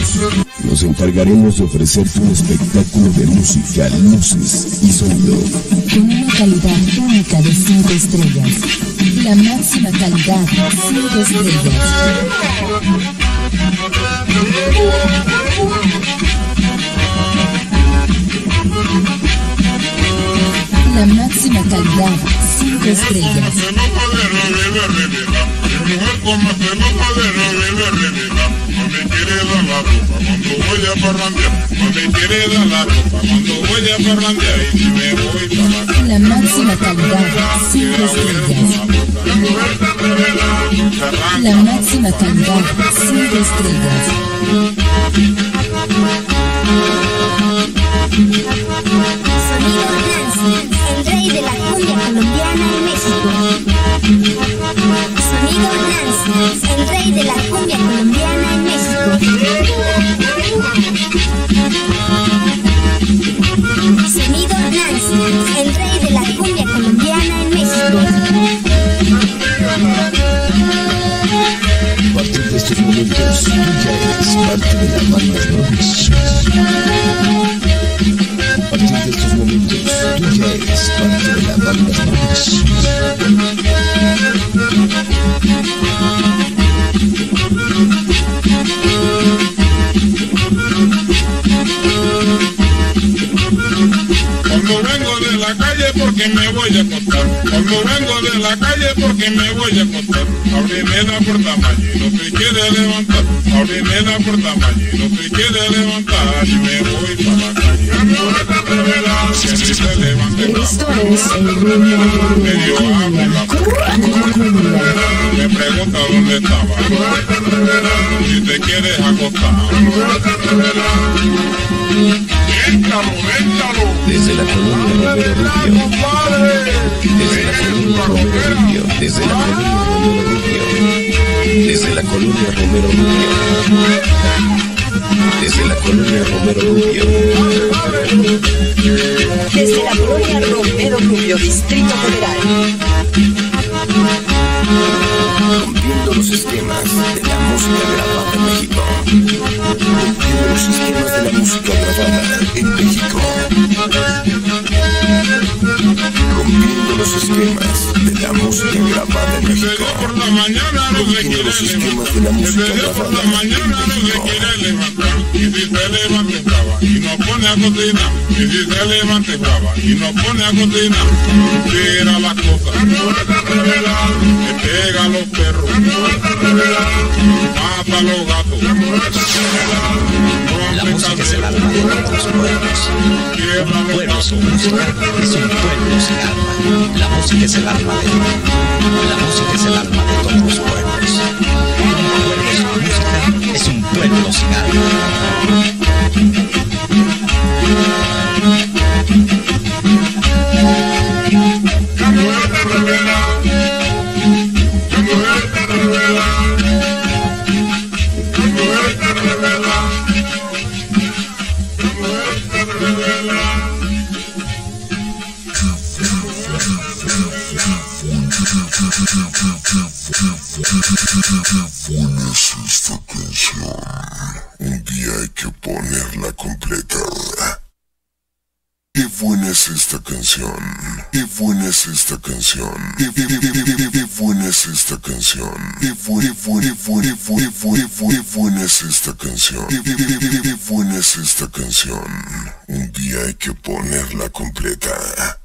Nos encargaremos de ofrecerte un espectáculo de música, luces y sonido. Con una calidad única de 5 estrellas. La máxima calidad, 5 estrellas. La máxima calidad, 5 estrellas. La máxima calidad, 5 estrellas. La máxima calidad, 5 estrellas. Sonido Nancy, el rey de la cumbia colombiana en México. Sonido Nancy, el rey de la cumbia colombiana en México. Sonido Nancy, el rey de la cumbia colombiana en México. A partir de estos momentos, tú ya eres parte de la banda Provision. A partir de estos momentos, tú ya eres parte de la banda Provision. Cuando vengo de la calle porque me voy a acostar. Cuando vengo de la calle porque me voy a acostar. Ábreme la puerta, Maggi, no se quiere levantar. Ábreme la puerta, Maggi, no se quiere levantar. Y me voy para la calle. Que ni se levante. Esto es el ritmo Me dio hambre la puerta. Me pregunta dónde estaba. Si te quieres acostar. Véntalo, véntalo. Desde la colonia Romero Rubio. Desde la colonia Romero Rubio. Desde la colonia Romero Rubio. Desde la colonia Romero Rubio. Desde la colonia Romero Rubio, Distrito Federal. Rompiendo los esquemas de la música grabada en México. Rompiendo los esquemas de la música grabada en México. Rompiendo los esquemas de la música grabada en México. Por la mañana no se Rompiendo quiere los esquemas de la levantar. música Por la grabada mañana no se en México. quiere levantar. Y si se levanta brava y no pone a cocinar. Y si se levanta brava y no pone a cocinar. Mira las cosas. Que pega a los perros. Mata a los gatos. La música es el alma de nuestros pueblos. Un pueblo sin música es un pueblo sin alma. La música es el alma de la música es el alma de todos los pueblos. Un pueblo sin música es un pueblo sin alma. Buena es esta canción. Un día hay que ponerla completa. Qué buena es esta canción. Qué buena es esta canción. Qué buena es esta canción. Qué buena es esta canción. Qué buena es esta canción. Un día hay que ponerla completa.